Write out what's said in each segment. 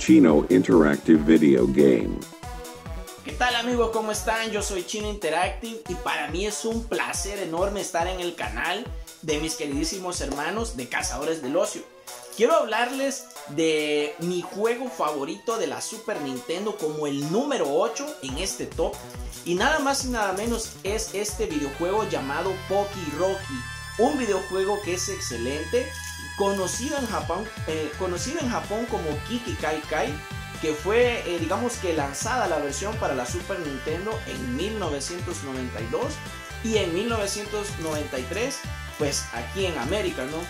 Chino Interactive Video Game. ¿Qué tal amigos? ¿Cómo están? Yo soy Chino Interactive y para mí es un placer enorme estar en el canal de mis queridísimos hermanos de Cazadores del Ocio. Quiero hablarles de mi juego favorito de la Super Nintendo como el número 8 en este top. Y nada más y nada menos es este videojuego llamado Poki Rocky. Un videojuego que es excelente, conocido en Japón como Kiki Kai Kai, que fue digamos que lanzada la versión para la Super Nintendo en 1992 y en 1993 pues aquí en América, ¿no?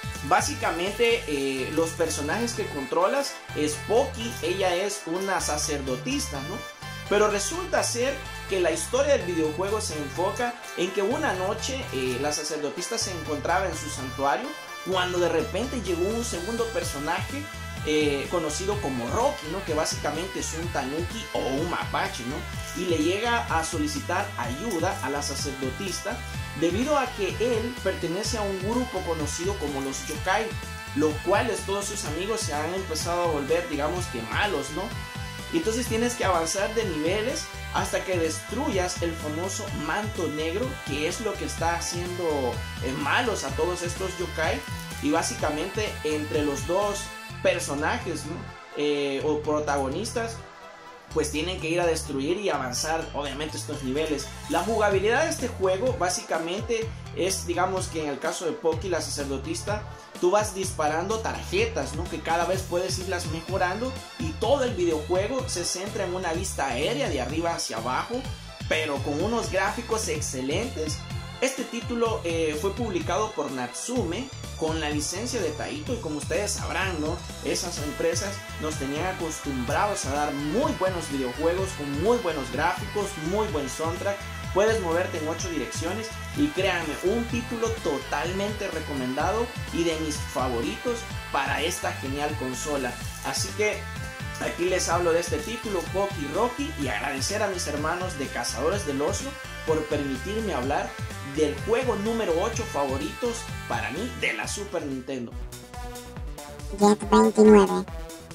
Básicamente los personajes que controlas es Poki, ella es una sacerdotisa, ¿no? Pero resulta ser que la historia del videojuego se enfoca en que una noche la sacerdotisa se encontraba en su santuario cuando de repente llegó un segundo personaje conocido como Rocky, ¿no? Que básicamente es un tanuki o un mapache, ¿no? Y le llega a solicitar ayuda a la sacerdotisa debido a que él pertenece a un grupo conocido como los yokai, los cuales todos sus amigos se han empezado a volver, digamos que malos, ¿no? Y entonces tienes que avanzar de niveles hasta que destruyas el famoso manto negro, que es lo que está haciendo malos a todos estos yokai. Y básicamente entre los dos personajes, ¿no? O protagonistas, pues tienen que ir a destruir y avanzar obviamente estos niveles. La jugabilidad de este juego básicamente es, digamos que en el caso de Poki, la sacerdotisa, tú vas disparando tarjetas, ¿no? Que cada vez puedes irlas mejorando y todo el videojuego se centra en una vista aérea de arriba hacia abajo, pero con unos gráficos excelentes. Este título fue publicado por Natsume con la licencia de Taito y como ustedes sabrán, ¿no? Esas empresas nos tenían acostumbrados a dar muy buenos videojuegos con muy buenos gráficos, muy buen soundtrack. Puedes moverte en 8 direcciones y créanme, un título totalmente recomendado y de mis favoritos para esta genial consola. Así que aquí les hablo de este título, Poki Rocky, y agradecer a mis hermanos de Cazadores del Ocio por permitirme hablar del juego número 8 favoritos para mí de la Super Nintendo. Jet 29.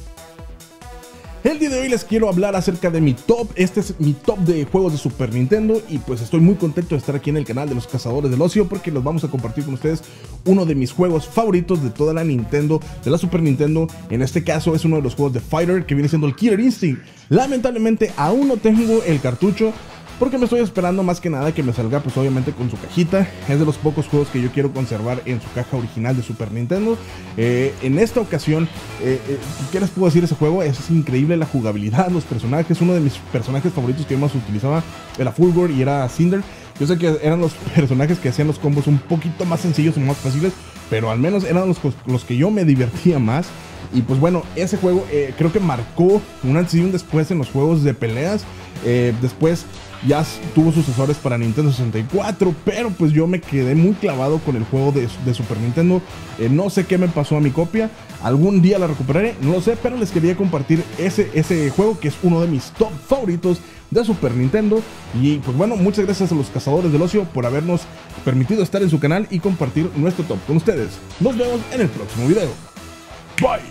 El día de hoy les quiero hablar acerca de mi top. Este es mi top de juegos de Super Nintendo y pues estoy muy contento de estar aquí en el canal de los Cazadores del Ocio porque los vamos a compartir con ustedes uno de mis juegos favoritos de toda la Nintendo, de la Super Nintendo. En este caso es uno de los juegos de Fighter que viene siendo el Killer Instinct. Lamentablemente aún no tengo el cartucho porque me estoy esperando más que nada que me salga pues obviamente con su cajita. Es de los pocos juegos que yo quiero conservar en su caja original de Super Nintendo. En esta ocasión, ¿qué les puedo decir de ese juego? Es increíble la jugabilidad, los personajes. Uno de mis personajes favoritos que yo más utilizaba era Fulgor y era Cinder. Yo sé que eran los personajes que hacían los combos un poquito más sencillos y más fáciles, pero al menos eran los que yo me divertía más. Y pues bueno, ese juego creo que marcó un antes y un después en los juegos de peleas. Después ya tuvo sucesores para Nintendo 64, pero pues yo me quedé muy clavado con el juego de Super Nintendo. No sé qué me pasó a mi copia, algún día la recuperaré, no lo sé, pero les quería compartir ese juego que es uno de mis top favoritos de Super Nintendo. Y pues bueno, muchas gracias a los Cazadores del Ocio por habernos permitido estar en su canal y compartir nuestro top con ustedes. Nos vemos en el próximo video. Bye.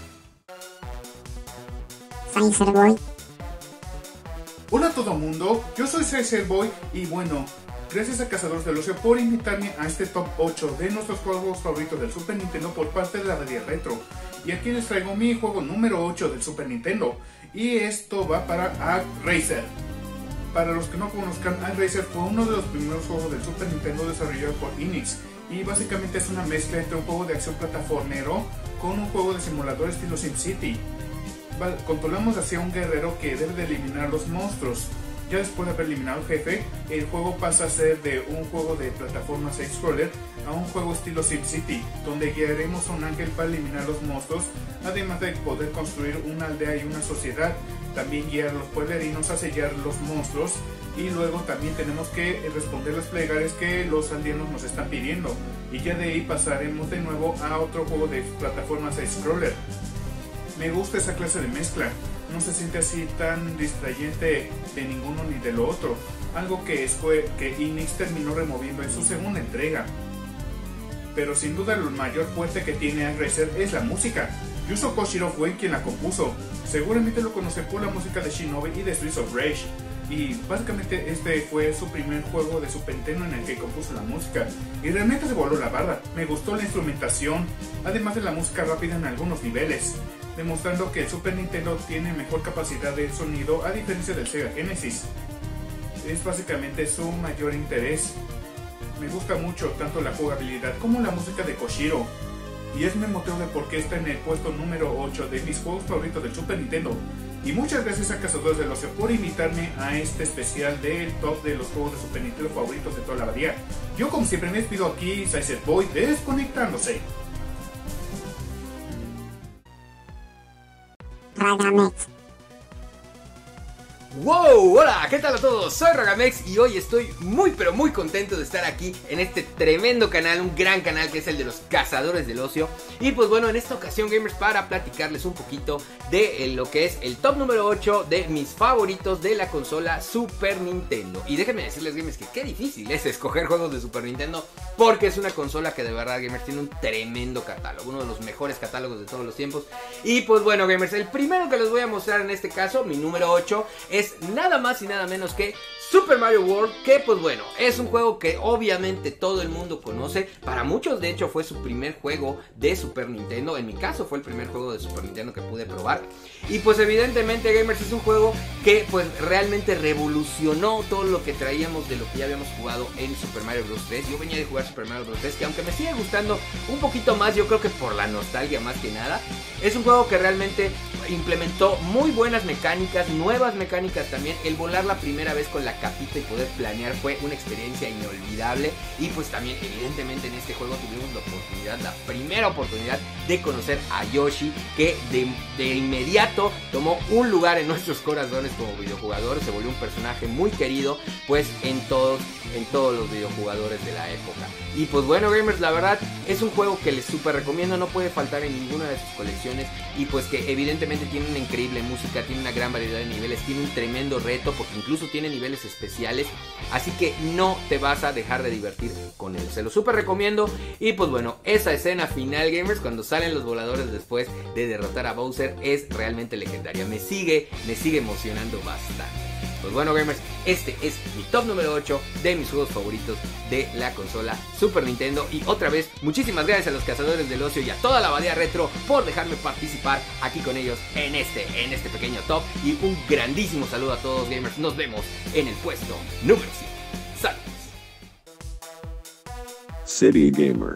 Cycerboy. Hola a todo mundo, yo soy Cycerboy y bueno, gracias a Cazadores del Ocio por invitarme a este top 8 de nuestros juegos favoritos del Super Nintendo por parte de la Red Retro. Y aquí les traigo mi juego número 8 del Super Nintendo y esto va para ActRaiser. Para los que no conozcan, ActRaiser fue uno de los primeros juegos del Super Nintendo desarrollado por Enix y básicamente es una mezcla entre un juego de acción plataformero con un juego de simulador estilo SimCity. Controlamos hacia un guerrero que debe de eliminar los monstruos. Ya después de haber eliminado al jefe, el juego pasa a ser de un juego de plataforma side-scroller a un juego estilo SimCity, donde guiaremos a un ángel para eliminar los monstruos, además de poder construir una aldea y una sociedad, también guiar a los pueblerinos a sellar los monstruos, y luego también tenemos que responder las plegarias que los aldeanos nos están pidiendo, y ya de ahí pasaremos de nuevo a otro juego de plataforma side-scroller. Me gusta esa clase de mezcla, no se siente así tan distrayente de ninguno ni de lo otro, algo que Enix terminó removiendo en su segunda entrega. Pero sin duda el mayor fuerte que tiene ActRaiser es la música. Yuzo Koshiro fue quien la compuso. Seguramente lo conocen por la música de Shinobi y de Streets of Rage. Y básicamente este fue su primer juego de Super Nintendo en el que compuso la música. Y realmente se voló la barra. Me gustó la instrumentación, además de la música rápida en algunos niveles, demostrando que el Super Nintendo tiene mejor capacidad de sonido a diferencia del Sega Genesis. Es básicamente su mayor interés. Me gusta mucho tanto la jugabilidad como la música de Koshiro. Y es mi motivo de por qué está en el puesto número 8 de mis juegos favoritos del Super Nintendo. Y muchas gracias a Cazadores del Ocio por invitarme a este especial del top de los juegos de Super Nintendo favoritos de toda la abadía. Yo como siempre me despido aquí, Saizerboy, desconectándose. Ragamex. ¡Wow! Hola, ¿qué tal a todos? Soy Ragamex y hoy estoy muy pero muy contento de estar aquí en este tremendo canal, un gran canal que es el de los Cazadores del Ocio. Y pues bueno, en esta ocasión, gamers, para platicarles un poquito de lo que es el top número 8 de mis favoritos de la consola Super Nintendo. Y déjenme decirles, gamers, que qué difícil es escoger juegos de Super Nintendo, porque es una consola que de verdad, gamers, tiene un tremendo catálogo, uno de los mejores catálogos de todos los tiempos. Y pues bueno, gamers, el primero que les voy a mostrar en este caso, mi número 8, es nada más y nada menos que Super Mario World, que pues bueno, es un juego que obviamente todo el mundo conoce. Para muchos de hecho fue su primer juego de Super Nintendo. En mi caso fue el primer juego de Super Nintendo que pude probar. Y pues evidentemente, gamers, es un juego que pues realmente revolucionó todo lo que traíamos de lo que ya habíamos jugado en Super Mario Bros. 3. Yo venía de jugar Super Mario Bros. 3, que aunque me sigue gustando un poquito más, yo creo que por la nostalgia más que nada, es un juego que realmente implementó muy buenas mecánicas, nuevas mecánicas también. El volar la primera vez con la capita y poder planear fue una experiencia inolvidable. Y pues también evidentemente en este juego tuvimos la primera oportunidad de conocer a Yoshi, que de inmediato tomó un lugar en nuestros corazones como videojugadores. Se volvió un personaje muy querido pues en todos los videojugadores de la época. Y pues bueno, gamers, la verdad es un juego que les súper recomiendo, no puede faltar en ninguna de sus colecciones. Y pues que evidentemente tiene una increíble música, tiene una gran variedad de niveles, tiene un tremendo reto porque incluso tiene niveles especiales, así que no te vas a dejar de divertir con él, se lo súper recomiendo. Y pues bueno, esa escena final, gamers, cuando salen los voladores después de derrotar a Bowser, es realmente legendaria, me sigue emocionando bastante. Pues bueno, gamers, este es mi top número 8 de mis juegos favoritos de la consola Super Nintendo. Y otra vez, muchísimas gracias a los Cazadores del Ocio y a toda la abadía retro por dejarme participar aquí con ellos en este pequeño top. Y un grandísimo saludo a todos, gamers. Nos vemos en el puesto número 7. ¡Saludos! City Gamer.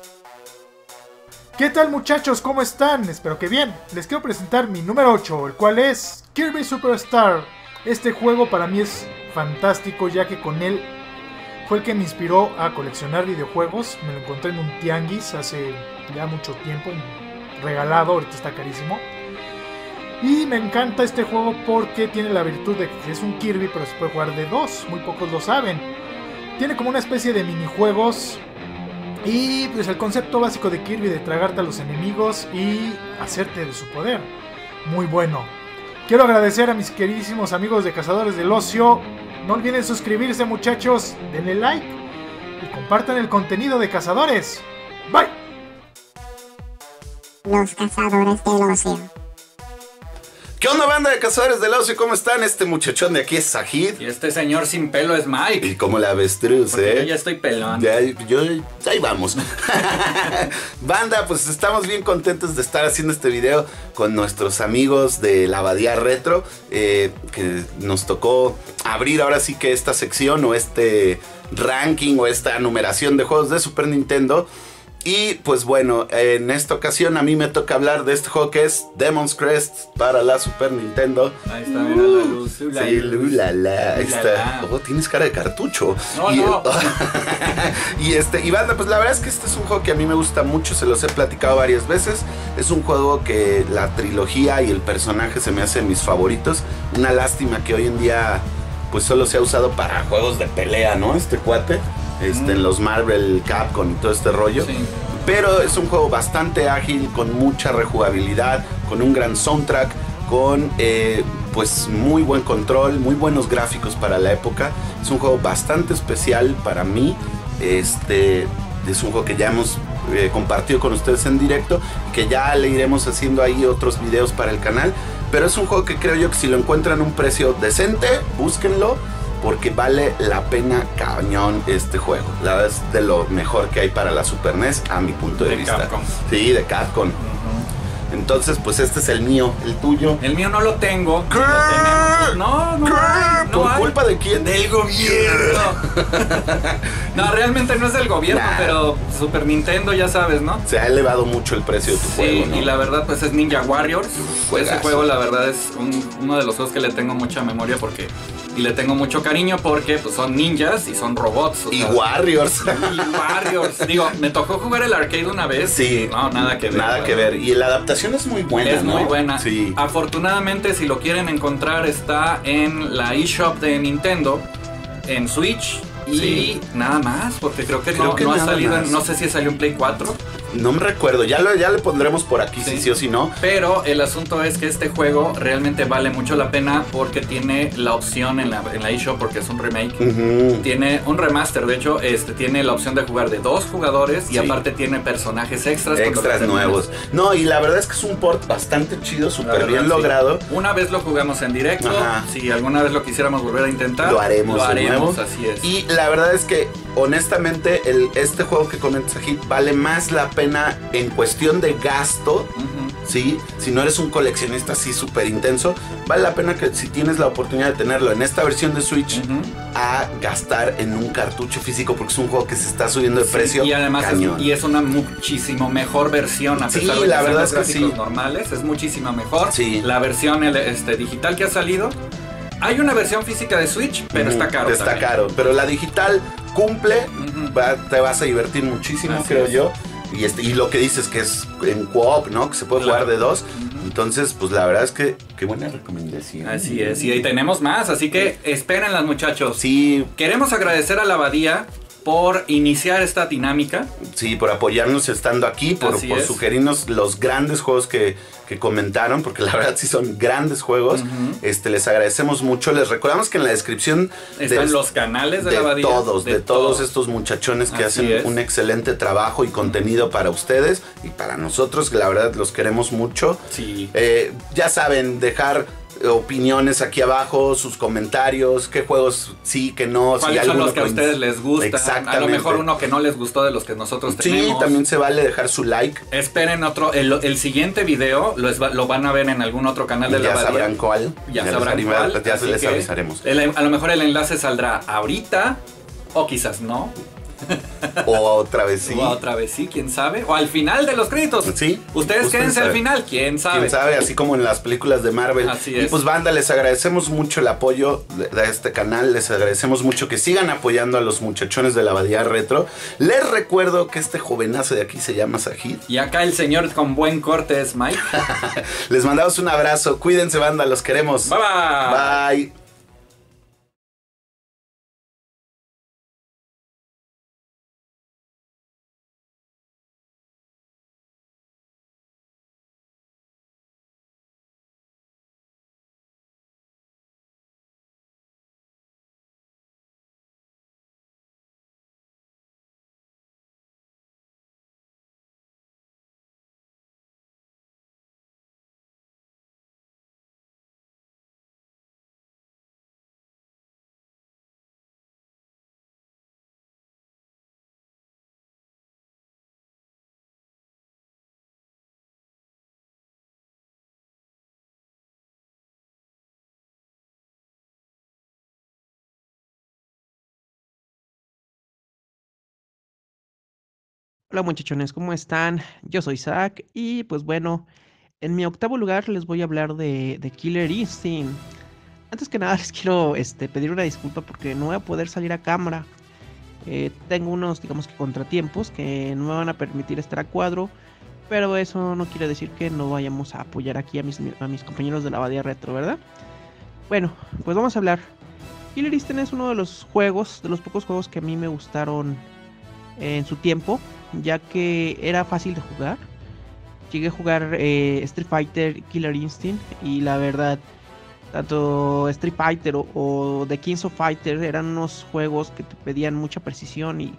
¿Qué tal, muchachos? ¿Cómo están? Espero que bien. Les quiero presentar mi número 8, el cual es Kirby Superstar. Este juego para mí es fantástico, ya que con él fue el que me inspiró a coleccionar videojuegos. Me lo encontré en un tianguis hace ya mucho tiempo, regalado, ahorita está carísimo. Y me encanta este juego porque tiene la virtud de que es un Kirby, pero se puede jugar de dos, muy pocos lo saben. Tiene como una especie de minijuegos. Y pues el concepto básico de Kirby de tragarte a los enemigos y hacerte de su poder. Muy bueno. Quiero agradecer a mis queridísimos amigos de Cazadores del Ocio. No olviden suscribirse, muchachos. Denle like y compartan el contenido de Cazadores. Bye. Los Cazadores del Ocio. ¿Qué onda, banda de Cazadores del Ocio? ¿Cómo están? Este muchachón de aquí es Zahid. Y este señor sin pelo es Mike. Y como la avestruz, porque yo ya estoy pelón. Ahí vamos. Banda, pues estamos bien contentos de estar haciendo este video con nuestros amigos de la Abadía Retro. Que nos tocó abrir ahora sí que esta sección o este ranking o esta numeración de juegos de Super Nintendo. Y pues bueno, en esta ocasión a mí me toca hablar de este juego que es Demon's Crest para la Super Nintendo. Ahí está, mira la luz. Sí, lulala. Ahí está. Oh, tienes cara de cartucho. No. Y banda, pues la verdad es que este es un juego que a mí me gusta mucho, se los he platicado varias veces. Es un juego que la trilogía y el personaje se me hacen mis favoritos. Una lástima que hoy en día pues solo se ha usado para juegos de pelea, ¿no? Este cuate. En los Marvel, Capcom y todo este rollo. Sí. Pero es un juego bastante ágil, con mucha rejugabilidad, con un gran soundtrack, con pues muy buen control, muy buenos gráficos para la época. Es un juego bastante especial para mí. es un juego que ya hemos compartido con ustedes en directo, que ya le iremos haciendo ahí otros videos para el canal, pero es un juego que creo yo que si lo encuentran a un precio decente, búsquenlo, porque vale la pena cañón este juego. La verdad es de lo mejor que hay para la Super NES a mi punto de vista. Capcom. Sí, de Capcom. Entonces, pues este es el mío, el tuyo. El mío no lo tengo. ¿Qué? Lo tenemos. No hay, no ¿Por hay. culpa de quién? Del gobierno. No, realmente no es del gobierno, Nah. pero Super Nintendo ya sabes, ¿no? Se ha elevado mucho el precio de tu Sí, juego, ¿no? y la verdad pues es Ninja Warriors. Juegazo. Ese juego la verdad es uno de los juegos que le tengo mucha memoria y le tengo mucho cariño porque pues son ninjas y son robots. Y Warriors. Y Warriors. Digo, me tocó jugar el arcade una vez. Sí. No, nada que ver. Nada que ver. Y la adaptación es muy buena, Es ¿no? muy buena. Sí. Afortunadamente, si lo quieren encontrar, está en la eShop de Nintendo, en Switch. Y Sí. nada más, porque creo que Creo no, que no ha nada salido, más. no sé si salió en Play 4. No me recuerdo. Ya le pondremos por aquí, Sí. si sí o si no. Pero el asunto es que este juego realmente vale mucho la pena porque tiene la opción en la eShop, porque es un remake. Ujú. Tiene un remaster, de hecho, tiene la opción de jugar de 2 jugadores y Sí. aparte tiene personajes extras. cuando Extras lo terminas. nuevos. No, y la verdad es que es un port bastante chido, La súper verdad, bien sí. logrado. Una vez lo jugamos en directo. Ajá. Si alguna vez lo quisiéramos volver a intentar, Lo haremos de nuevo. así es. Y la verdad es que, honestamente, este juego que comentas aquí vale más la pena en cuestión de gasto. Ujú. ¿Sí? Si no eres un coleccionista así súper intenso, vale la pena que si tienes la oportunidad de tenerlo en esta versión de Switch, Ujú. a gastar en un cartucho físico, porque es un juego que se está subiendo de Sí, precio. y además cañón. es una muchísimo mejor versión a Sí, pesar de la que sean verdad los es que gráficos sí. normales, es muchísimo mejor. Sí. La versión digital que ha salido, hay una versión física de Switch, pero Ujú, está caro. Está también. caro, pero la digital cumple, Ujú. te vas a divertir muchísimo, Así creo es. yo. Y lo que dices que es en co-op, ¿no? Que se puede Claro. jugar de 2. Ujú. Entonces, pues la verdad es que qué buena recomendación. Así es, y ahí tenemos más, así que espérenlas, muchachos. Sí, Queremos agradecer a la Abadía por iniciar esta dinámica. sí, por apoyarnos estando aquí, por Así es. sugerirnos los grandes juegos que comentaron, porque la verdad sí son grandes juegos. Ujú. Les agradecemos mucho. Les recordamos que en la descripción Están los canales de la Abadía. de todos estos muchachones que Así hacen es. un excelente trabajo y contenido para ustedes y para nosotros, que la verdad los queremos mucho. Sí. Ya saben, dejar opiniones aquí abajo, sus comentarios, qué juegos sí, que no. ¿Cuáles si son los alguno que a ustedes les gustan? Exactamente. A lo mejor uno que no les gustó de los que nosotros Sí, tenemos. también se vale dejar su like. Esperen el siguiente video, lo van a ver en algún otro canal de la Ya Abadía. sabrán cuál. Ya les sabrán anima- cuál. Ya así les que avisaremos. a lo mejor el enlace saldrá ahorita o quizás no. O otra vez sí. O otra vez sí, quién sabe. O al final de los créditos. Sí. Ustedes Justo quédense sabe. al final, quién sabe. Quién sabe, así como en las películas de Marvel. Así Y es. pues banda, les agradecemos mucho el apoyo de este canal, les agradecemos mucho que sigan apoyando a los muchachones de la Abadía Retro. Les recuerdo que este jovenazo de aquí se llama Sajid. Y acá el señor con buen corte es Mike. Les mandamos un abrazo, cuídense banda, los queremos. Bye bye. Bye. Hola muchachones, ¿cómo están? Yo soy Zack y pues bueno, en mi octavo lugar les voy a hablar de Killer Instinct. Antes que nada les quiero pedir una disculpa porque no voy a poder salir a cámara. Tengo unos, digamos que contratiempos que no me van a permitir estar a cuadro, pero eso no quiere decir que no vayamos a apoyar aquí a mis compañeros de la Abadía Retro, ¿verdad? Bueno, pues vamos a hablar. Killer Instinct es uno de los juegos, de los pocos juegos que a mí me gustaron en su tiempo, ya que era fácil de jugar. Llegué a jugar Street Fighter, Killer Instinct, y la verdad, tanto Street Fighter o The Kings of Fighter eran unos juegos que te pedían mucha precisión y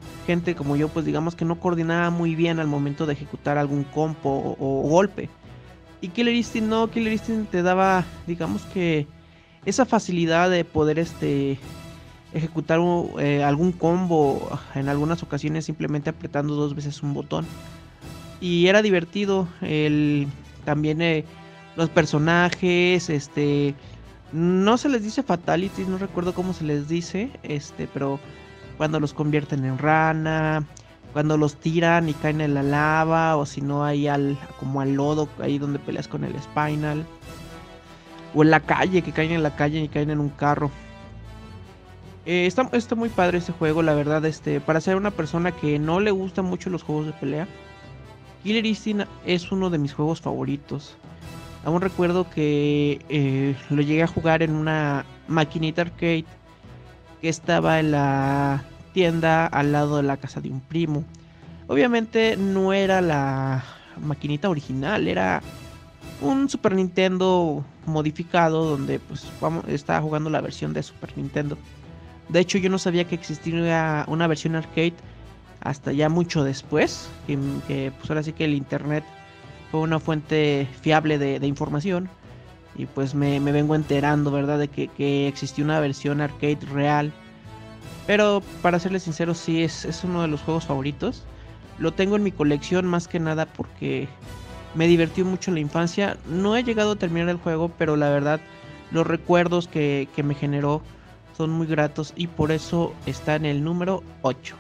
gente como yo, pues digamos que no coordinaba muy bien al momento de ejecutar algún combo o golpe. Y Killer Instinct no, Killer Instinct te daba, digamos que esa facilidad de poder ejecutar algún combo en algunas ocasiones simplemente apretando 2 veces un botón. Y era divertido. También los personajes, no se les dice fatalities, no recuerdo cómo se les dice, pero cuando los convierten en rana, cuando los tiran y caen en la lava, o si no hay como al lodo, ahí donde peleas con el Spinal, o en la calle, que caen en la calle y caen en un carro. Está muy padre este juego, la verdad. Para ser una persona que no le gustan mucho los juegos de pelea, Killer Instinct es uno de mis juegos favoritos. Aún recuerdo que lo llegué a jugar en una maquinita arcade que estaba en la tienda al lado de la casa de un primo. Obviamente no era la maquinita original, era un Super Nintendo modificado donde pues estaba jugando la versión de Super Nintendo. De hecho, yo no sabía que existía una versión arcade hasta ya mucho después, que pues ahora sí que el internet fue una fuente fiable de información, y pues me vengo enterando, ¿verdad?, de que existió una versión arcade real. Pero para serles sincero, sí es uno de los juegos favoritos. Lo tengo en mi colección más que nada porque me divirtió mucho en la infancia. No he llegado a terminar el juego, pero la verdad los recuerdos que me generó son muy gratos y por eso está en el número 8.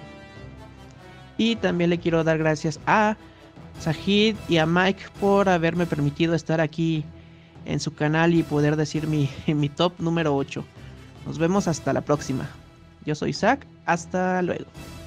Y también le quiero dar gracias a Sajid y a Mike por haberme permitido estar aquí en su canal y poder decir mi top número 8. Nos vemos hasta la próxima. Yo soy Zack, hasta luego.